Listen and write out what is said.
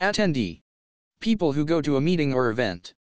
Attendee. People who go to a meeting or event.